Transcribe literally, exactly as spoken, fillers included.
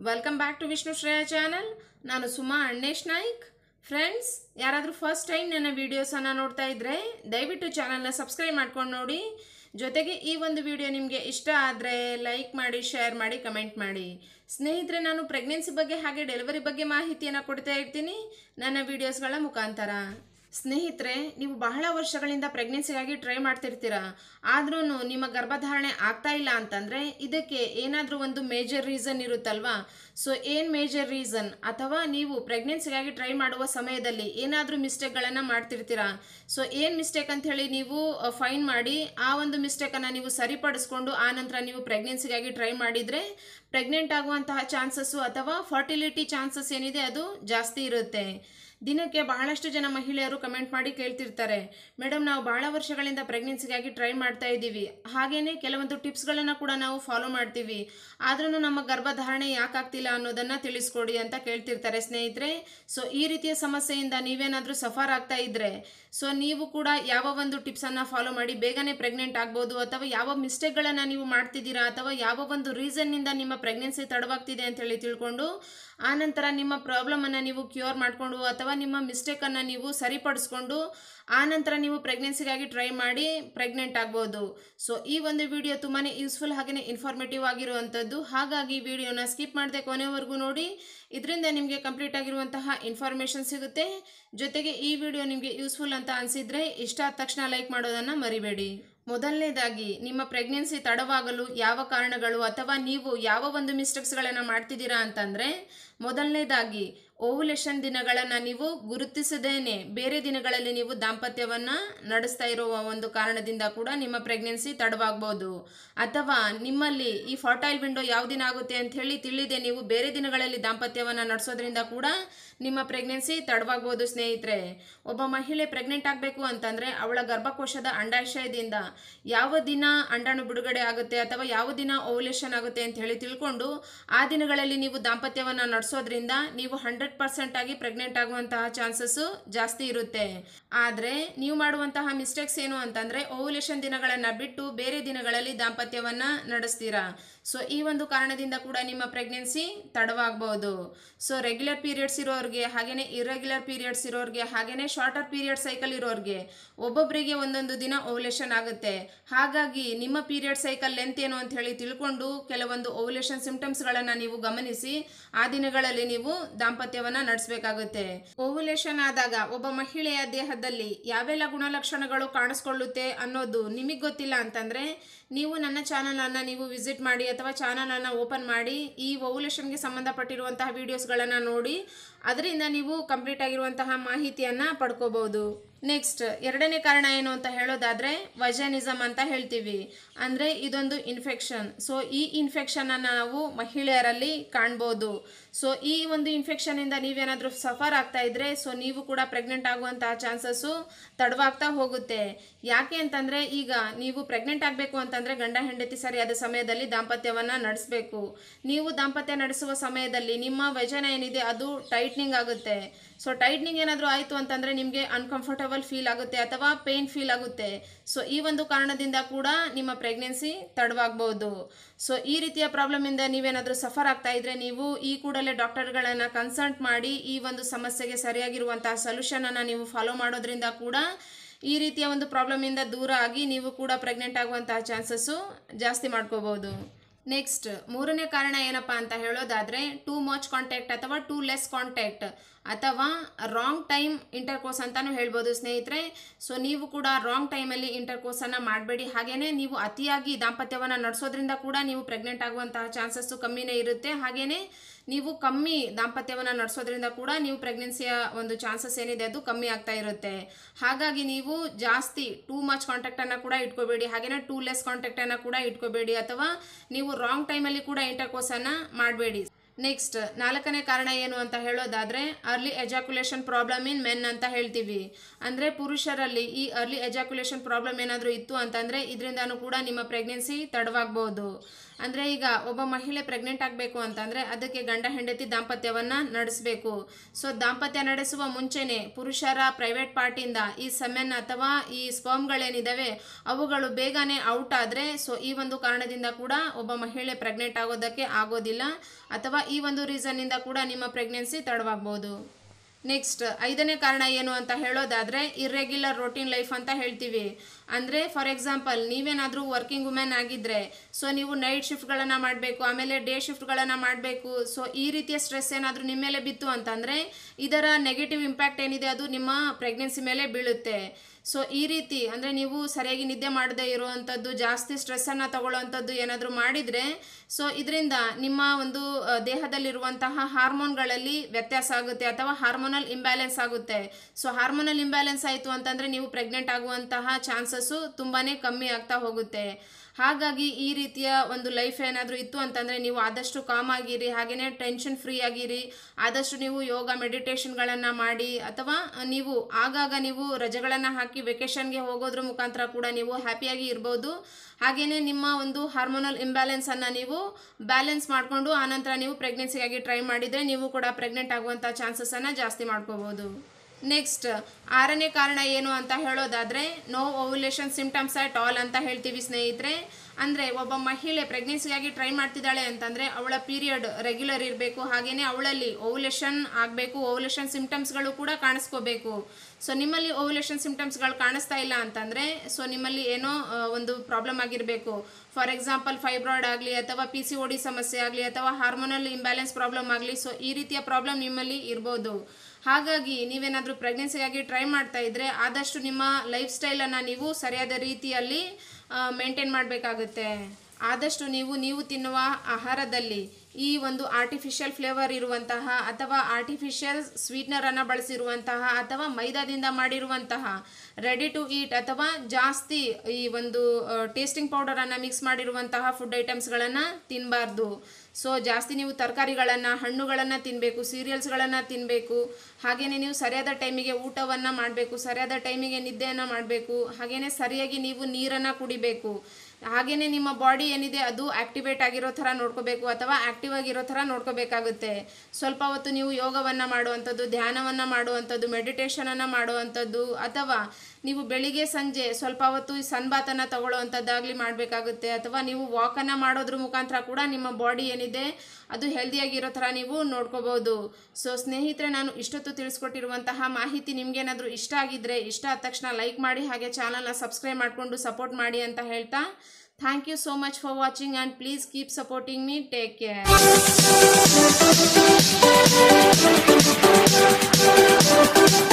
Welcome back to Vishnu Shreya channel. ನಾನು Suma Annesh Naik. Friends, ಯಾರಾದರೂ first time ನನ್ನ ವೀಡಿಯೋಸನ್ನು ನೋಡ್ತಾ ಇದ್ದರೆ ದಯವಿಟ್ಟು ಚಾನಲ್ನ ಸಬ್ಸ್ಕ್ರೈಬ್ ಮಾಡ್ಕೊಂಡು ನೋಡಿ. ಜೊತೆಗೆ ಈ ಒಂದು ವಿಡಿಯೋ ನಿಮಗೆ ಇಷ್ಟ ಆದರೆ ಲೈಕ್ ಮಾಡಿ, ಶೇರ್ ಮಾಡಿ, ಕಮೆಂಟ್ ಮಾಡಿ. ಸ್ನೇಹಿತರೆ, ನಾನು ಪ್ರೆಗ್ನೆನ್ಸಿ ಬಗ್ಗೆ ಹಾಗೆ ಡೆಲಿವರಿ ಬಗ್ಗೆ ಮಾಹಿತಿಯನ್ನು ಕೊಡ್ತಾ ಇರ್ತೀನಿ ನನ್ನ ವೀಡಿಯೋಸ್ಗಳ ಮುಖಾಂತರ. ಸ್ನೇಹಿತರೆ, ನೀವು ಬಹಳ ವರ್ಷಗಳಿಂದ ಪ್ರೆಗ್ನೆನ್ಸಿಗಾಗಿ ಟ್ರೈ ಮಾಡ್ತಿರ್ತೀರ, ಆದ್ರೂ ನಿಮ್ಮ ಗರ್ಭಧಾರಣೆ ಆಗ್ತಾ ಇಲ್ಲ ಅಂತಂದರೆ ಇದಕ್ಕೆ ಏನಾದರೂ ಒಂದು ಮೇಜರ್ ರೀಸನ್ ಇರುತ್ತಲ್ವಾ? ಸೊ ಏನು ಮೇಜರ್ ರೀಸನ್, ಅಥವಾ ನೀವು ಪ್ರೆಗ್ನೆನ್ಸಿಗಾಗಿ ಟ್ರೈ ಮಾಡುವ ಸಮಯದಲ್ಲಿ ಏನಾದರೂ ಮಿಸ್ಟೇಕ್ಗಳನ್ನು ಮಾಡ್ತಿರ್ತೀರಾ. ಸೊ ಏನು ಮಿಸ್ಟೇಕ್ ಅಂತ ಹೇಳಿ ನೀವು ಫೈನ್ ಮಾಡಿ ಆ ಒಂದು ಮಿಸ್ಟೇಕನ್ನು ನೀವು ಸರಿಪಡಿಸ್ಕೊಂಡು ಆ ನಂತರ ನೀವು ಪ್ರೆಗ್ನೆನ್ಸಿಗಾಗಿ ಟ್ರೈ ಮಾಡಿದರೆ ಪ್ರೆಗ್ನೆಂಟ್ ಆಗುವಂತಹ ಚಾನ್ಸಸ್ಸು ಅಥವಾ ಫರ್ಟಿಲಿಟಿ ಚಾನ್ಸಸ್ ಏನಿದೆ ಅದು ಜಾಸ್ತಿ ಇರುತ್ತೆ. ದಿನಕ್ಕೆ ಬಹಳಷ್ಟು ಜನ ಮಹಿಳೆಯರು ಕಮೆಂಟ್ ಮಾಡಿ ಕೇಳ್ತಿರ್ತಾರೆ, ಮೇಡಮ್ ನಾವು ಬಹಳ ವರ್ಷಗಳಿಂದ ಪ್ರೆಗ್ನೆನ್ಸಿಗಾಗಿ ಟ್ರೈ ಮಾಡ್ತಾ ಇದ್ದೀವಿ, ಹಾಗೇನೆ ಕೆಲವೊಂದು ಟಿಪ್ಸ್ಗಳನ್ನು ಕೂಡ ನಾವು ಫಾಲೋ ಮಾಡ್ತೀವಿ, ಆದ್ರೂ ನಮ್ಮ ಗರ್ಭಧಾರಣೆ ಯಾಕಾಗ್ತಿಲ್ಲ ಅನ್ನೋದನ್ನು ತಿಳಿಸ್ಕೊಡಿ ಅಂತ ಕೇಳ್ತಿರ್ತಾರೆ ಸ್ನೇಹಿತರೆ. ಸೊ ಈ ರೀತಿಯ ಸಮಸ್ಯೆಯಿಂದ ನೀವೇನಾದರೂ ಸಫರ್ ಆಗ್ತಾ ಇದ್ರೆ ಸೊ ನೀವು ಕೂಡ ಯಾವ ಒಂದು ಟಿಪ್ಸನ್ನು ಫಾಲೋ ಮಾಡಿ ಬೇಗನೆ ಪ್ರೆಗ್ನೆಂಟ್ ಆಗ್ಬೋದು, ಅಥವಾ ಯಾವ ಮಿಸ್ಟೇಕ್ಗಳನ್ನು ನೀವು ಮಾಡ್ತಿದ್ದೀರಾ, ಅಥವಾ ಯಾವ ಒಂದು ರೀಸನ್ನಿಂದ ನಿಮ್ಮ ಪ್ರೆಗ್ನೆನ್ಸಿ ತಡವಾಗ್ತಿದೆ ಅಂತ ಹೇಳಿ ತಿಳ್ಕೊಂಡು ಆನಂತರ ನಿಮ್ಮ ಪ್ರಾಬ್ಲಮನ್ನು ನೀವು ಕ್ಯೂರ್ ಮಾಡಿಕೊಂಡು ಅಥವಾ ನಿಮ್ಮ ಮಿಸ್ಟೇಕನ್ನು ನೀವು ಸರಿಪಡಿಸ್ಕೊಂಡು ಆನಂತರ ನೀವು ಪ್ರೆಗ್ನೆನ್ಸಿಗಾಗಿ ಟ್ರೈ ಮಾಡಿ ಪ್ರೆಗ್ನೆಂಟ್ ಆಗ್ಬೋದು. ಸೊ ಈ ಒಂದು ವಿಡಿಯೋ ತುಂಬಾ ಯೂಸ್ಫುಲ್ ಹಾಗೆಯೇ ಇನ್ಫಾರ್ಮೇಟಿವ್ ಆಗಿರುವಂಥದ್ದು, ಹಾಗಾಗಿ ವಿಡಿಯೋನ ಸ್ಕಿಪ್ ಮಾಡದೆ ಕೊನೆವರೆಗೂ ನೋಡಿ. ಇದರಿಂದ ನಿಮಗೆ ಕಂಪ್ಲೀಟ್ ಆಗಿರುವಂತಹ ಇನ್ಫಾರ್ಮೇಷನ್ ಸಿಗುತ್ತೆ. ಜೊತೆಗೆ ಈ ವಿಡಿಯೋ ನಿಮಗೆ ಯೂಸ್ಫುಲ್ ಅಂತ ಅನಿಸಿದರೆ ಇಷ್ಟ ಆದ ತಕ್ಷಣ ಲೈಕ್ ಮಾಡೋದನ್ನು ಮರಿಬೇಡಿ. ಮೊದಲನೇದಾಗಿ, ನಿಮ್ಮ ಪ್ರೆಗ್ನೆನ್ಸಿ ತಡವಾಗಲು ಯಾವ ಕಾರಣಗಳು ಅಥವಾ ನೀವು ಯಾವ ಒಂದು ಮಿಸ್ಟೇಕ್ಸ್ಗಳನ್ನು ಮಾಡ್ತಿದ್ದೀರಾ ಅಂತಂದರೆ, ಮೊದಲನೇದಾಗಿ ಓವ್ಯುಲೇಷನ್ ದಿನಗಳನ್ನು ನೀವು ಗುರುತಿಸದೇನೆ ಬೇರೆ ದಿನಗಳಲ್ಲಿ ನೀವು ದಾಂಪತ್ಯವನ್ನು ನಡೆಸ್ತಾ ಇರುವ ಒಂದು ಕಾರಣದಿಂದ ಕೂಡ ನಿಮ್ಮ ಪ್ರೆಗ್ನೆನ್ಸಿ ತಡವಾಗ್ಬೋದು. ಅಥವಾ ನಿಮ್ಮಲ್ಲಿ ಈ ಫರ್ಟೈಲ್ ವಿಂಡೋ ಯಾವ ದಿನ ಆಗುತ್ತೆ ಅಂತ ಹೇಳಿ ತಿಳಿದೆ ನೀವು ಬೇರೆ ದಿನಗಳಲ್ಲಿ ದಾಂಪತ್ಯವನ್ನು ನಡೆಸೋದ್ರಿಂದ ಕೂಡ ನಿಮ್ಮ ಪ್ರೆಗ್ನೆನ್ಸಿ ತಡವಾಗ್ಬೋದು. ಸ್ನೇಹಿತರೆ, ಒಬ್ಬ ಮಹಿಳೆ ಪ್ರೆಗ್ನೆಂಟ್ ಆಗಬೇಕು ಅಂತಂದರೆ ಅವಳ ಗರ್ಭಕೋಶದ ಅಂಡಾಶಯದಿಂದ ಯಾವ ದಿನ ಅಂಡಾಣು ಬಿಡುಗಡೆ ಆಗುತ್ತೆ ಅಥವಾ ಯಾವ ದಿನ ಓವ್ಯುಲೇಷನ್ ಆಗುತ್ತೆ ಅಂತ ಹೇಳಿ ತಿಳ್ಕೊಂಡು ಆ ದಿನಗಳಲ್ಲಿ ನೀವು ದಾಂಪತ್ಯವನ್ನು ನಡೆಸೋದ್ರಿಂದ ನೀವು ಹಂಡ್ರೆಡ್ ಪರ್ಸೆಂಟ್ ಆಗಿ ಪ್ರೆಗ್ನೆಂಟ್ ಆಗುವಂತಹ ಚಾನ್ಸಸ್ಸು ಜಾಸ್ತಿ ಇರುತ್ತೆ. ಆದರೆ ನೀವು ಮಾಡುವಂತಹ ಮಿಸ್ಟೇಕ್ಸ್ ಏನು ಅಂತಂದರೆ ಓವ್ಯುಲೇಷನ್ ದಿನಗಳನ್ನು ಬಿಟ್ಟು ಬೇರೆ ದಿನಗಳಲ್ಲಿ ದಾಂಪತ್ಯವನ್ನು ನಡೆಸ್ತೀರಾ. ಸೊ ಈ ಒಂದು ಕಾರಣದಿಂದ ಕೂಡ ನಿಮ್ಮ ಪ್ರೆಗ್ನೆನ್ಸಿ ತಡವಾಗಬಹುದು. ಸೊ ರೆಗ್ಯುಲರ್ ಪೀರಿಯಡ್ಸ್ ಇರೋರಿಗೆ ಹಾಗೆಯೇ ಇರೆಗ್ಯುಲರ್ ಪೀರಿಯಡ್ಸ್ ಇರೋರಿಗೆ ಹಾಗೆಯೇ ಶಾರ್ಟರ್ ಪೀರಿಯಡ್ ಸೈಕಲ್ ಇರೋರಿಗೆ ಒಬ್ಬೊಬ್ಬರಿಗೆ ಒಂದೊಂದು ದಿನ ಓವ್ಯುಲೇಷನ್ ಆಗುತ್ತೆ. ಹಾಗಾಗಿ ನಿಮ್ಮ ಪೀರಿಯಡ್ ಸೈಕಲ್ ಲೆಂತ್ ಏನು ಅಂತ ಹೇಳಿ ತಿಳ್ಕೊಂಡು ಕೆಲವೊಂದು ಓವ್ಯುಲೇಷನ್ ಸಿಂಪ್ಟಮ್ಸ್ಗಳನ್ನು ನೀವು ಗಮನಿಸಿ ಆ ದಿನಗಳಲ್ಲಿ ನೀವು ದಾಂಪತ್ಯವನ್ನು ನಡೆಸಬೇಕಾಗುತ್ತೆ. ಓವ್ಯುಲೇಷನ್ ಆದಾಗ ಒಬ್ಬ ಮಹಿಳೆಯ ದೇಹದಲ್ಲಿ ಯಾವೆಲ್ಲ ಗುಣಲಕ್ಷಣಗಳು ಕಾಣಿಸ್ಕೊಳ್ಳುತ್ತೆ ಅನ್ನೋದು ನಿಮಗೆ ಗೊತ್ತಿಲ್ಲ ಅಂತಂದರೆ ನೀವು ನನ್ನ ಚಾನಲನ್ನು ನೀವು ವಿಸಿಟ್ ಮಾಡಿ ಅಥವಾ ಚಾನಲನ್ನು ಓಪನ್ ಮಾಡಿ ಈ ಓವ್ಯುಲೇಷನ್ಗೆ ಸಂಬಂಧಪಟ್ಟಿರುವಂತಹ ವಿಡಿಯೋಸ್ಗಳನ್ನು ನೋಡಿ ಅದರಿಂದ ನೀವು ಕಂಪ್ಲೀಟ್ ಆಗಿರುವಂತಹ ಮಾಹಿತಿಯನ್ನು ಪಡ್ಕೋಬಹುದು. ನೆಕ್ಸ್ಟ್, ಎರಡನೇ ಕಾರಣ ಏನು ಅಂತ ಹೇಳೋದಾದರೆ ವಜನಿಸಮ್ ಅಂತ ಹೇಳ್ತೀವಿ. ಅಂದರೆ ಇದೊಂದು ಇನ್ಫೆಕ್ಷನ್. ಸೊ ಈ ಇನ್ಫೆಕ್ಷನನ್ನು ನಾವು ಮಹಿಳೆಯರಲ್ಲಿ ಕಾಣ್ಬೋದು. ಸೊ ಈ ಒಂದು ಇನ್ಫೆಕ್ಷನಿಂದ ನೀವೇನಾದರೂ ಸಫರ್ ಆಗ್ತಾ ಇದ್ದರೆ ಸೊ ನೀವು ಕೂಡ ಪ್ರೆಗ್ನೆಂಟ್ ಆಗುವಂತಹ ಚಾನ್ಸಸ್ಸು ತಡವಾಗ್ತಾ ಹೋಗುತ್ತೆ. ಯಾಕೆ ಅಂತಂದರೆ ಈಗ ನೀವು ಪ್ರೆಗ್ನೆಂಟ್ ಆಗಬೇಕು ಅಂತಂದರೆ ಗಂಡ ಹೆಂಡತಿ ಸರಿಯಾದ ಸಮಯದಲ್ಲಿ ದಾಂಪತ್ಯವನ್ನು ನಡೆಸಬೇಕು. ನೀವು ದಾಂಪತ್ಯ ನಡೆಸುವ ಸಮಯದಲ್ಲಿ ನಿಮ್ಮ ವಜನ ಏನಿದೆ ಅದು ಟೈಟ್ನಿಂಗ್ ಆಗುತ್ತೆ. ಸೊ ಟೈಟ್ನಿಂಗ್ ಏನಾದರೂ ಆಯಿತು ಅಂತಂದರೆ ನಿಮಗೆ ಅನ್ಕಂಫರ್ಟಬಲ್ ಫೀಲ್ ಆಗುತ್ತೆ ಅಥವಾ ಪೇನ್ ಫೀಲ್ ಆಗುತ್ತೆ. ಸೊ ಈ ಒಂದು ಕಾರಣದಿಂದ ಕೂಡ ನಿಮ್ಮ ಪ್ರೆಗ್ನೆನ್ಸಿ ತಡವಾಗಬಹುದು. ಸೊ ಈ ರೀತಿಯ ಪ್ರಾಬ್ಲಮಿಂದ ನೀವೇನಾದರೂ ಸಫರ್ ಆಗ್ತಾ ಇದ್ದರೆ ನೀವು ಈ ಕೂಡಲೇ ಡಾಕ್ಟರ್ಗಳನ್ನು ಕನ್ಸಲ್ಟ್ ಮಾಡಿ ಈ ಒಂದು ಸಮಸ್ಯೆಗೆ ಸರಿಯಾಗಿರುವಂತಹ ಸೊಲ್ಯೂಷನನ್ನು ನೀವು ಫಾಲೋ ಮಾಡೋದ್ರಿಂದ ಕೂಡ ಈ ರೀತಿಯ ಒಂದು ಪ್ರಾಬ್ಲಮಿಂದ ದೂರ ಆಗಿ ನೀವು ಕೂಡ ಪ್ರೆಗ್ನೆಂಟ್ ಆಗುವಂತಹ ಚಾನ್ಸಸ್ಸು ಜಾಸ್ತಿ ಮಾಡ್ಕೋಬಹುದು. ನೆಕ್ಸ್ಟ್, ಮೂರನೇ ಕಾರಣ ಏನಪ್ಪ ಅಂತ ಹೇಳೋದಾದರೆ ಟೂ ಮಚ್ ಕಾಂಟ್ಯಾಕ್ಟ್ ಅಥವಾ ಟೂ ಲೆಸ್ ಕಾಂಟ್ಯಾಕ್ಟ್ ಅಥವಾ ರಾಂಗ್ ಟೈಮ್ ಇಂಟರ್ಕೋರ್ಸ್ ಅಂತಲೂ ಹೇಳ್ಬೋದು ಸ್ನೇಹಿತರೆ. ಸೊ ನೀವು ಕೂಡ ರಾಂಗ್ ಟೈಮಲ್ಲಿ ಇಂಟರ್ಕೋರ್ಸನ್ನು ಮಾಡಬೇಡಿ. ಹಾಗೆಯೇ ನೀವು ಅತಿಯಾಗಿ ದಾಂಪತ್ಯವನ್ನು ನಡೆಸೋದ್ರಿಂದ ಕೂಡ ನೀವು ಪ್ರೆಗ್ನೆಂಟ್ ಆಗುವಂತಹ ಚಾನ್ಸಸ್ಸು ಕಮ್ಮಿನೇ ಇರುತ್ತೆ. ಹಾಗೆಯೇ ನೀವು ಕಮ್ಮಿ ದಾಂಪತ್ಯವನ್ನು ನಡೆಸೋದ್ರಿಂದ ಕೂಡ ನೀವು ಪ್ರೆಗ್ನೆನ್ಸಿಯ ಒಂದು ಚಾನ್ಸಸ್ ಏನಿದೆ ಅದು ಕಮ್ಮಿ ಆಗ್ತಾ ಇರುತ್ತೆ. ಹಾಗಾಗಿ ನೀವು ಜಾಸ್ತಿ ಟೂ ಮಚ್ ಕಾಂಟ್ಯಾಕ್ಟನ್ನು ಕೂಡ ಇಟ್ಕೋಬೇಡಿ, ಹಾಗೆಯೇ ಟೂ ಲೆಸ್ ಕಾಂಟ್ಯಾಕ್ಟನ್ನು ಕೂಡ ಇಟ್ಕೋಬೇಡಿ, ಅಥವಾ ನೀವು ರಾಂಗ್ ಟೈಮಲ್ಲಿ ಕೂಡ ಇಂಟರ್ಕೋರ್ಸನ್ನು ಮಾಡಬೇಡಿ. ನೆಕ್ಸ್ಟ್, ನಾಲ್ಕನೇ ಕಾರಣ ಏನು ಅಂತ ಹೇಳೋದಾದರೆ early ejaculation problem in men ಅಂತ ಹೇಳ್ತೀವಿ. ಅಂದರೆ ಪುರುಷರಲ್ಲಿ ಈ ಅರ್ಲಿ ಎಜಾಕ್ಯುಲೇಷನ್ ಪ್ರಾಬ್ಲಮ್ ಏನಾದರೂ ಇತ್ತು ಅಂತಂದರೆ ಇದರಿಂದನೂ ಕೂಡ ನಿಮ್ಮ ಪ್ರೆಗ್ನೆನ್ಸಿ ತಡವಾಗಬಹುದು. ಅಂದರೆ ಈಗ ಒಬ್ಬ ಮಹಿಳೆ ಪ್ರೆಗ್ನೆಂಟ್ ಆಗಬೇಕು ಅಂತಂದರೆ ಅದಕ್ಕೆ ಗಂಡ ಹೆಂಡತಿ ದಾಂಪತ್ಯವನ್ನು ನಡೆಸಬೇಕು. ಸೊ ದಾಂಪತ್ಯ ನಡೆಸುವ ಮುಂಚೆನೇ ಪುರುಷರ ಪ್ರೈವೇಟ್ ಪಾರ್ಟಿಂದ ಈ ಸೆಮೆನ್ ಅಥವಾ ಈ ಸ್ಪರ್ಮ್ಗಳೇನಿದ್ದಾವೆ ಅವುಗಳು ಬೇಗನೆ ಔಟ್ ಆದರೆ ಸೊ ಈ ಒಂದು ಕಾರಣದಿಂದ ಕೂಡ ಒಬ್ಬ ಮಹಿಳೆ ಪ್ರೆಗ್ನೆಂಟ್ ಆಗೋದಕ್ಕೆ ಆಗೋದಿಲ್ಲ, ಅಥವಾ ಈ ಒಂದು ರೀಸನ್ನಿಂದ ಕೂಡ ನಿಮ್ಮ ಪ್ರೆಗ್ನೆನ್ಸಿ ತಡವಾಗ್ಬೋದು. ನೆಕ್ಸ್ಟ್ ಐದನೇ ಕಾರಣ ಏನು ಅಂತ ಹೇಳೋದಾದರೆ ಇರ್ರೆಗ್ಯುಲರ್ ರೋಟೀನ್ ಲೈಫ್ ಅಂತ ಹೇಳ್ತೀವಿ. ಅಂದರೆ ಫಾರ್ ಎಕ್ಸಾಂಪಲ್ ನೀವೇನಾದರೂ ವರ್ಕಿಂಗ್ ವುಮೆನ್ ಆಗಿದ್ದರೆ ಸೊ ನೀವು ನೈಟ್ ಶಿಫ್ಟ್ಗಳನ್ನು ಮಾಡಬೇಕು, ಆಮೇಲೆ ಡೇ ಶಿಫ್ಟ್ಗಳನ್ನು ಮಾಡಬೇಕು. ಸೊ ಈ ರೀತಿಯ ಸ್ಟ್ರೆಸ್ ಏನಾದರೂ ನಿಮ್ಮ ಮೇಲೆ ಬಿತ್ತು ಅಂತಂದರೆ ಇದರ ನೆಗೆಟಿವ್ ಇಂಪ್ಯಾಕ್ಟ್ ಏನಿದೆ ಅದು ನಿಮ್ಮ ಪ್ರೆಗ್ನೆನ್ಸಿ ಮೇಲೆ ಬೀಳುತ್ತೆ. ಸೊ ಈ ರೀತಿ ಅಂದರೆ ನೀವು ಸರಿಯಾಗಿ ನಿದ್ದೆ ಮಾಡದೇ ಇರುವಂಥದ್ದು, ಜಾಸ್ತಿ ಸ್ಟ್ರೆಸ್ಸನ್ನು ತಗೊಳ್ಳೋವಂಥದ್ದು ಏನಾದರೂ ಮಾಡಿದರೆ ಸೊ ಇದರಿಂದ ನಿಮ್ಮ ಒಂದು ದೇಹದಲ್ಲಿರುವಂತಹ ಹಾರ್ಮೋನ್ಗಳಲ್ಲಿ ವ್ಯತ್ಯಾಸ ಆಗುತ್ತೆ ಅಥವಾ ಹಾರ್ಮೋನಲ್ ಇಂಬ್ಯಾಲೆನ್ಸ್ ಆಗುತ್ತೆ. ಸೊ ಹಾರ್ಮೋನಲ್ ಇಂಬ್ಯಾಲೆನ್ಸ್ ಆಯಿತು ಅಂತಂದರೆ ನೀವು ಪ್ರೆಗ್ನೆಂಟ್ ಆಗುವಂತಹ ಚಾನ್ಸಸ್ಸು ತುಂಬಾ ಕಮ್ಮಿ ಆಗ್ತಾ ಹೋಗುತ್ತೆ. ಹಾಗಾಗಿ ಈ ರೀತಿಯ ಒಂದು ಲೈಫ್ ಏನಾದರೂ ಇತ್ತು ಅಂತಂದರೆ ನೀವು ಆದಷ್ಟು ಕಾಮ್ ಆಗಿರಿ, ಹಾಗೆಯೇ ಟೆನ್ಷನ್ ಫ್ರೀ ಆಗಿರಿ. ಆದಷ್ಟು ನೀವು ಯೋಗ ಮೆಡಿಟೇಷನ್ಗಳನ್ನು ಮಾಡಿ, ಅಥವಾ ನೀವು ಆಗಾಗ ನೀವು ರಜೆಗಳನ್ನು ಹಾಕಿ ವೆಕೇಷನ್ಗೆ ಹೋಗೋದ್ರ ಮುಖಾಂತರ ಕೂಡ ನೀವು ಹ್ಯಾಪಿಯಾಗಿ ಇರ್ಬೋದು. ಹಾಗೆಯೇ ನಿಮ್ಮ ಒಂದು ಹಾರ್ಮೋನಲ್ ಇಂಬ್ಯಾಲೆನ್ಸನ್ನು ನೀವು ಬ್ಯಾಲೆನ್ಸ್ ಮಾಡಿಕೊಂಡು ಆನಂತರ ನೀವು ಪ್ರೆಗ್ನೆನ್ಸಿಗಾಗಿ ಟ್ರೈ ಮಾಡಿದರೆ ನೀವು ಕೂಡ ಪ್ರೆಗ್ನೆಂಟ್ ಆಗುವಂಥ ಚಾನ್ಸಸನ್ನು ಜಾಸ್ತಿ ಮಾಡ್ಕೋಬೋದು. ನೆಕ್ಸ್ಟ್ ಆರನೇ ಕಾರಣ ಏನು ಅಂತ ಹೇಳೋದಾದರೆ no ovulation symptoms at all ಅಂತ ಹೇಳ್ತೀವಿ ಸ್ನೇಹಿತರೆ. ಅಂದರೆ ಒಬ್ಬ ಮಹಿಳೆ ಪ್ರೆಗ್ನೆನ್ಸಿಗಾಗಿ ಟ್ರೈ ಮಾಡ್ತಿದ್ದಾಳೆ ಅಂತಂದರೆ ಅವಳ ಪೀರಿಯಡ್ ರೆಗ್ಯುಲರ್ ಇರಬೇಕು, ಹಾಗೆಯೇ ಅವಳಲ್ಲಿ ಓವ್ಯುಲೇಷನ್ ಆಗಬೇಕು, ಓವ್ಯುಲೇಷನ್ ಸಿಂಪ್ಟಮ್ಸ್ಗಳು ಕೂಡ ಕಾಣಿಸ್ಕೋಬೇಕು. ಸೊ ನಿಮ್ಮಲ್ಲಿ ಓವ್ಯುಲೇಷನ್ ಸಿಂಪ್ಟಮ್ಸ್ಗಳು ಕಾಣಿಸ್ತಾ ಇಲ್ಲ ಅಂತಂದರೆ ಸೊ ನಿಮ್ಮಲ್ಲಿ ಏನೋ ಒಂದು ಪ್ರಾಬ್ಲಮ್ ಆಗಿರಬೇಕು. ಫಾರ್ ಎಕ್ಸಾಂಪಲ್ ಫೈಬ್ರಾಯ್ಡ್ ಆಗಲಿ, ಅಥವಾ ಪಿ ಸಿ ಒ ಡಿ ಸಮಸ್ಯೆ ಆಗಲಿ, ಅಥವಾ ಹಾರ್ಮೋನಲ್ ಇಂಬ್ಯಾಲೆನ್ಸ್ ಪ್ರಾಬ್ಲಮ್ ಆಗಲಿ. ಸೊ ಈ ರೀತಿಯ ಪ್ರಾಬ್ಲಮ್ ನಿಮ್ಮಲ್ಲಿ ಇರ್ಬೋದು. ಹಾಗಾಗಿ ನೀವೇನಾದರೂ ಪ್ರೆಗ್ನೆನ್ಸಿಗಾಗಿ ಟ್ರೈ ಮಾಡ್ತಾ ಇದ್ದರೆ ಆದಷ್ಟು ನಿಮ್ಮ ಲೈಫ್ ಸ್ಟೈಲನ್ನು ನೀವು ಸರಿಯಾದ ರೀತಿಯಲ್ಲಿ ಮೇಂಟೈನ್ ಮಾಡಬೇಕಾಗುತ್ತೆ. ಆದಷ್ಟು ನೀವು ನೀವು ತಿನ್ನುವ ಆಹಾರದಲ್ಲಿ ಈ ಒಂದು ಆರ್ಟಿಫಿಷಿಯಲ್ ಫ್ಲೇವರ್ ಇರುವಂತಹ ಅಥವಾ ಆರ್ಟಿಫಿಷಿಯಲ್ ಸ್ವೀಟ್ನರನ್ನು ಬಳಸಿರುವಂತಹ ಅಥವಾ ಮೈದಾದಿಂದ ಮಾಡಿರುವಂತಹ ರೆಡಿ ಟು ಈಟ್ ಅಥವಾ ಜಾಸ್ತಿ ಈ ಒಂದು ಟೇಸ್ಟಿಂಗ್ ಪೌಡರನ್ನು ಮಿಕ್ಸ್ ಮಾಡಿರುವಂತಹ ಫುಡ್ ಐಟಮ್ಸ್ಗಳನ್ನು ತಿನ್ನಬಾರ್ದು. ಸೊ ಜಾಸ್ತಿ ನೀವು ತರಕಾರಿಗಳನ್ನು, ಹಣ್ಣುಗಳನ್ನು ತಿನ್ನಬೇಕು, ಸೀರಿಯಲ್ಸ್ಗಳನ್ನು ತಿನ್ನಬೇಕು. ಹಾಗೆಯೇ ನೀವು ಸರಿಯಾದ ಟೈಮಿಗೆ ಊಟವನ್ನು ಮಾಡಬೇಕು, ಸರಿಯಾದ ಟೈಮಿಗೆ ನಿದ್ದೆಯನ್ನು ಮಾಡಬೇಕು, ಹಾಗೆಯೇ ಸರಿಯಾಗಿ ನೀವು ನೀರನ್ನು ಕುಡಿಬೇಕು. ಹಾಗೆಯೇ ನಿಮ್ಮ ಬಾಡಿ ಏನಿದೆ ಅದು ಆ್ಯಕ್ಟಿವೇಟ್ ಆಗಿರೋ ಥರ ನೋಡ್ಕೋಬೇಕು ಅಥವಾ ಆ್ಯಕ್ಟಿವ್ ಆಗಿರೋ ಥರ ನೋಡ್ಕೋಬೇಕಾಗುತ್ತೆ. ಸ್ವಲ್ಪ ಹೊತ್ತು ನೀವು ಯೋಗವನ್ನು ಮಾಡುವಂಥದ್ದು, ಧ್ಯಾನವನ್ನು ಮಾಡುವಂಥದ್ದು, ಮೆಡಿಟೇಷನನ್ನು ಮಾಡುವಂಥದ್ದು, ಅಥವಾ ನೀವು ಬೆಳಿಗ್ಗೆ ಸಂಜೆ ಸ್ವಲ್ಪ ಹೊತ್ತು ಈ ಸನ್ಬಾತನ್ನು ತಗೊಳ್ಳೋವಂಥದ್ದಾಗಲಿ ಮಾಡಬೇಕಾಗುತ್ತೆ. ಅಥವಾ ನೀವು ವಾಕನ್ನು ಮಾಡೋದ್ರ ಮುಖಾಂತರ ಕೂಡ ನಿಮ್ಮ ಬಾಡಿ ಏನಿದೆ ಅದು ಹೆಲ್ದಿಯಾಗಿರೋ ಥರ ನೀವು ನೋಡ್ಕೋಬೋದು. ಸೊ ಸ್ನೇಹಿತರೆ, ನಾನು ಇಷ್ಟೊತ್ತು ತಿಳಿಸ್ಕೊಟ್ಟಿರುವಂತಹ ಮಾಹಿತಿ ನಿಮಗೇನಾದರೂ ಇಷ್ಟ ಆಗಿದ್ದರೆ ಇಷ್ಟ ಆದ ತಕ್ಷಣ ಲೈಕ್ ಮಾಡಿ, ಹಾಗೆ ಚಾನಲ್ನ ಸಬ್ಸ್ಕ್ರೈಬ್ ಮಾಡಿಕೊಂಡು ಸಪೋರ್ಟ್ ಮಾಡಿ ಅಂತ ಹೇಳ್ತಾ thank you so much for watching and please keep supporting me. Take care.